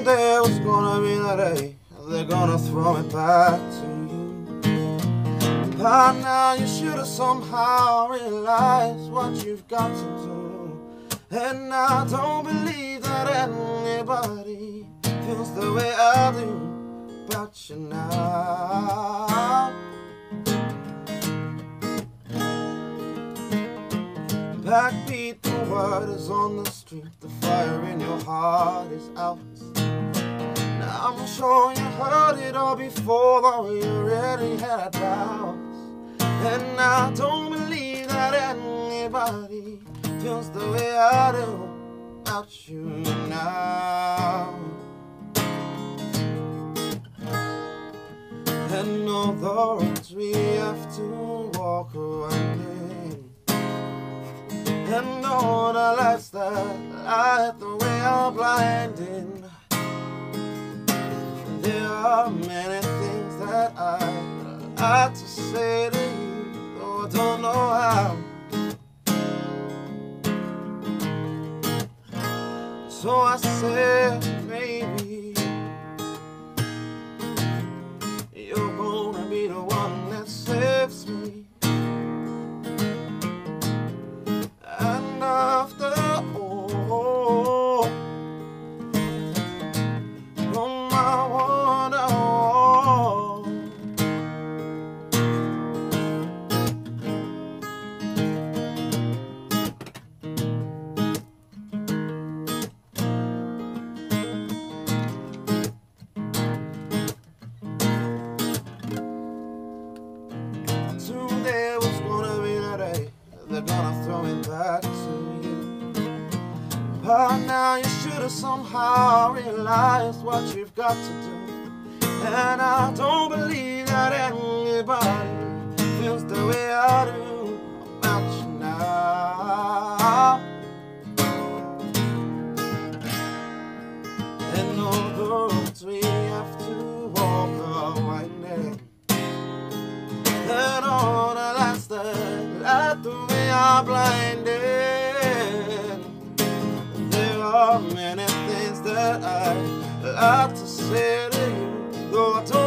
Today was gonna be the day they're gonna throw it back to you. By now you should have somehow realized what you've got to do. And I don't believe that anybody feels the way I do about you now. Backbeat, the word is on the street, the fire in your heart is out. Now I'm sure you heard it all before, though you already had doubts. And I don't believe that anybody feels the way I do about you now. And all the roads we have to walk winding, and all the lights that light the way are blinding. There are many things that I'd like to say to you, though I don't know how. So I said, maybe you're gonna be the one that saves me. And after all, on my wonderwall, today was gonna be the day they're gonna throw it back to you. But now you should have somehow realized what you've got to do. And I don't believe that anybody feels the way I do about you now. And all the roads we have to walk are winding, and all the lights that light the way are blinding. There are many things that I'd like to say to you, though I don't